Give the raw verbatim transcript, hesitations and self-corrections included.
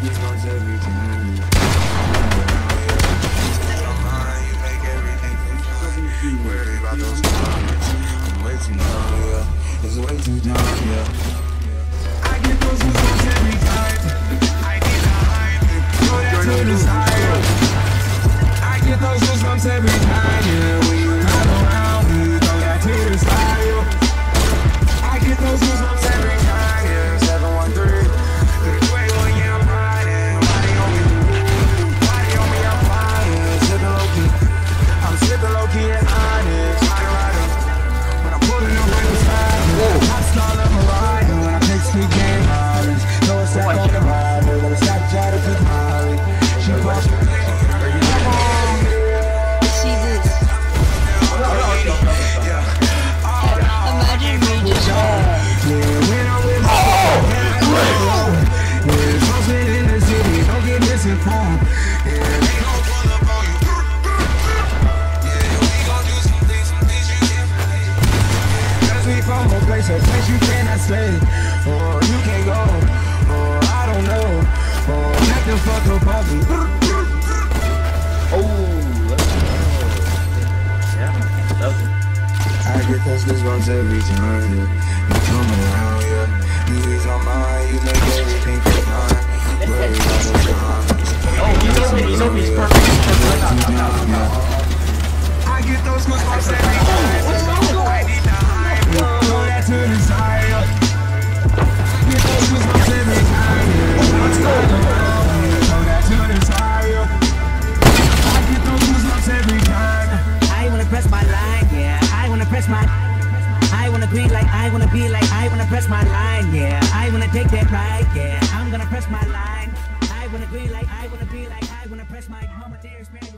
goosebumps every time. You make everything feel fine. Worry about those comments. I'm way too numb, yeah. It's way too dumb, yeah. I get those goosebumps every time. I need the hype. Throw that to the side. I get those goosebumps every time, yeah. When you're not around me, throw that to the side. I get those goosebumps every time, yeah. seven one three. So place you cannot stay, or you can't go, or I don't know, or nothing fuck about me. Oh, let's go. Yeah, love it. I get those goosebumps every time, yeah. You come around, yeah. You ease my mind, you make everything feel fine. Worry about those comments. Oh, he's open, he's open, he's perfect, he's perfect. I get those goosebumps every time. I need the hype. Throw that to the side. Get those goosebumps every time. Throw that to the side. I get those goosebumps every time. I wanna press my line, yeah. I wanna press my. I wanna be like, I wanna be like, I wanna press my line, yeah. I wanna take that ride, yeah. I'm gonna press my line. I wanna be like, I wanna be like, I wanna press my home experience.